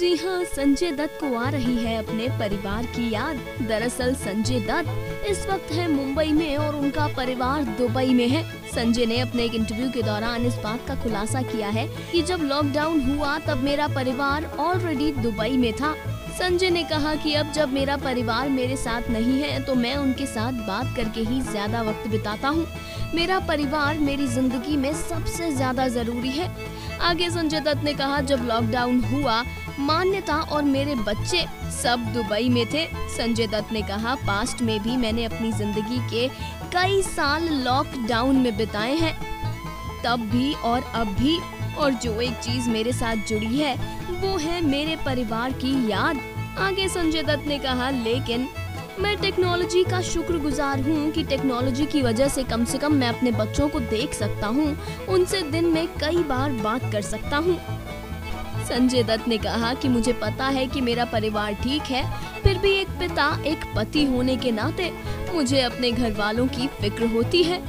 जी हाँ, संजय दत्त को आ रही है अपने परिवार की याद। दरअसल संजय दत्त इस वक्त है मुंबई में और उनका परिवार दुबई में है। संजय ने अपने एक इंटरव्यू के दौरान इस बात का खुलासा किया है कि जब लॉकडाउन हुआ तब मेरा परिवार ऑलरेडी दुबई में था। संजय ने कहा कि अब जब मेरा परिवार मेरे साथ नहीं है तो मैं उनके साथ बात करके ही ज्यादा वक्त बिताता हूँ। मेरा परिवार मेरी जिंदगी में सबसे ज्यादा जरूरी है। आगे संजय दत्त ने कहा, जब लॉकडाउन हुआ मान्यता और मेरे बच्चे सब दुबई में थे। संजय दत्त ने कहा, पास्ट में भी मैंने अपनी जिंदगी के कई साल लॉकडाउन में बिताए हैं, तब भी और अब भी। और जो एक चीज मेरे साथ जुड़ी है वो है मेरे परिवार की याद। आगे संजय दत्त ने कहा, लेकिन मैं टेक्नोलॉजी का शुक्रगुजार हूँ कि टेक्नोलॉजी की वजह से कम मैं अपने बच्चों को देख सकता हूँ, उनसे दिन में कई बार बात कर सकता हूँ। संजय दत्त ने कहा कि मुझे पता है कि मेरा परिवार ठीक है, फिर भी एक पिता एक पति होने के नाते मुझे अपने घर वालों की फिक्र होती है।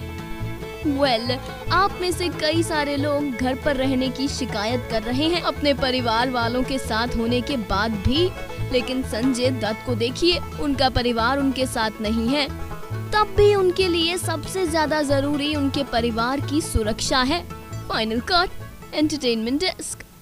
आप में से कई सारे लोग घर पर रहने की शिकायत कर रहे हैं अपने परिवार वालों के साथ होने के बाद भी, लेकिन संजय दत्त को देखिए, उनका परिवार उनके साथ नहीं है, तब भी उनके लिए सबसे ज्यादा जरूरी उनके परिवार की सुरक्षा है। Final cut, entertainment desk.